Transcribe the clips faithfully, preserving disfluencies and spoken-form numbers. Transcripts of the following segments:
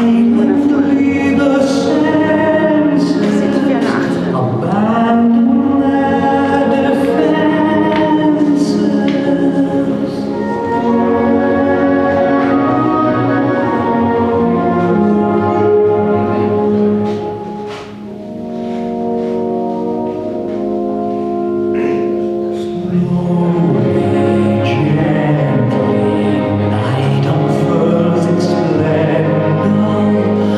Night unfurls its splendor.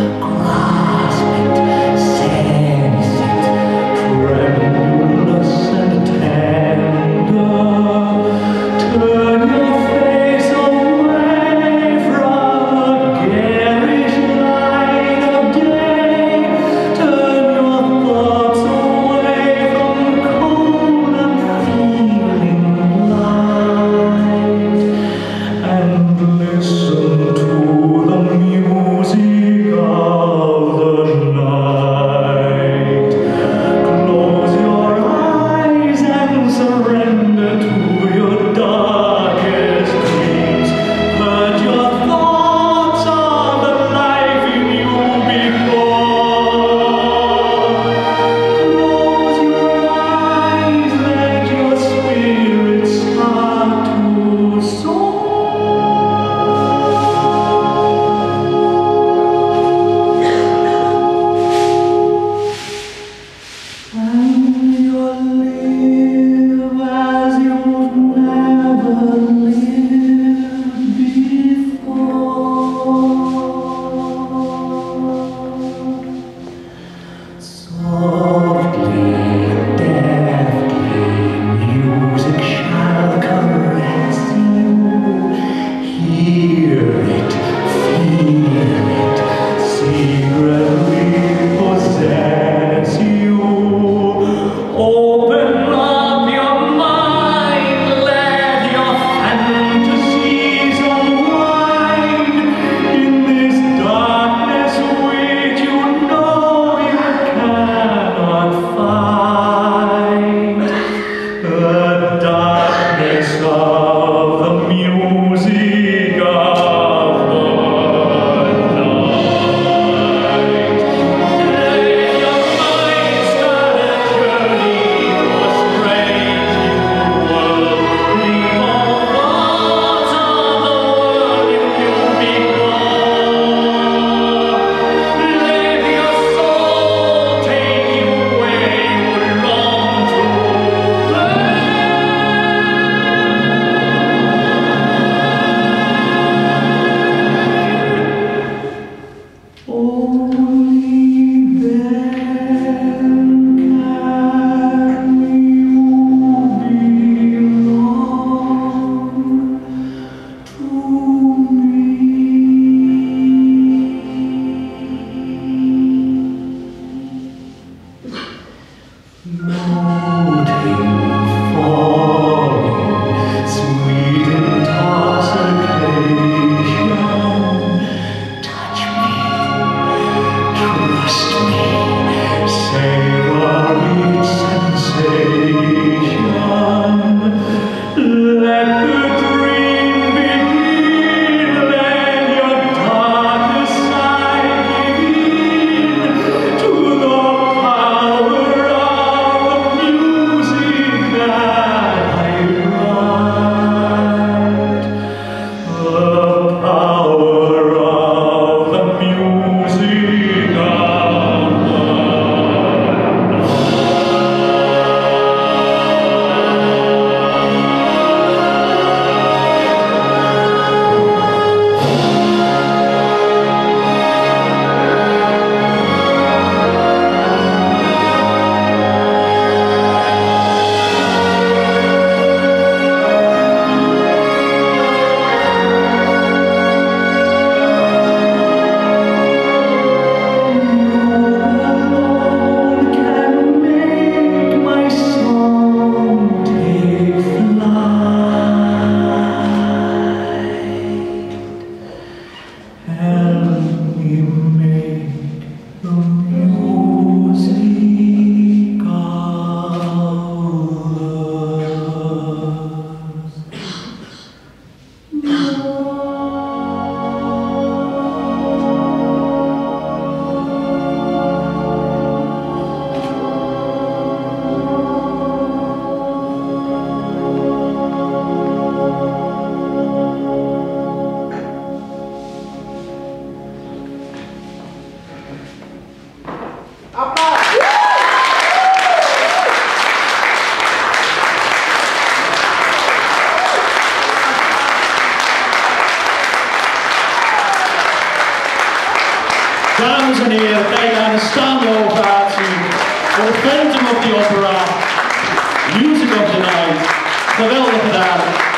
Dames en heren, kijk aan een staande ovatie voor de Phantom of the Opera, Music of the Night. Geweldig gedaan.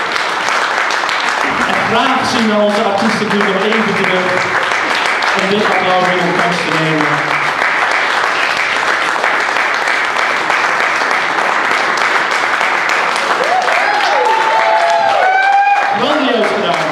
En graag zien we onze artiesten nu nog even terug om dit applaus in ontvangst te nemen. Grandioos gedaan.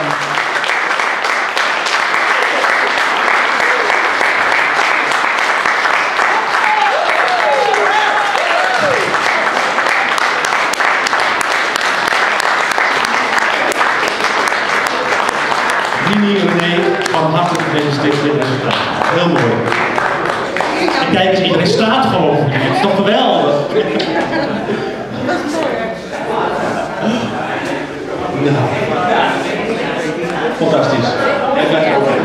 Rini en René, van harte gefeliciteerd met dit resultaat. Heel mooi. En kijk eens, iedereen staat gewoon. Het is toch geweldig? Nou, fantastisch. Hij blijft ook.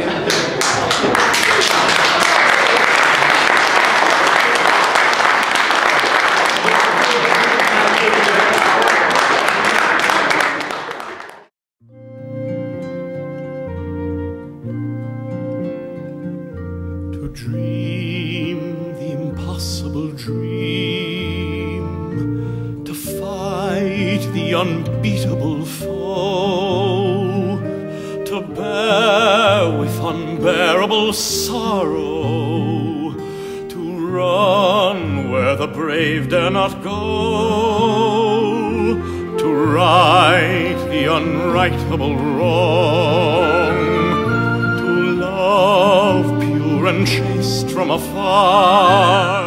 To dream the impossible dream, to fight the unbeatable foe, to bear with unbearable sorrow, to run where the brave dare not go, to right the unrightable wrong, to love pure and chaste from afar,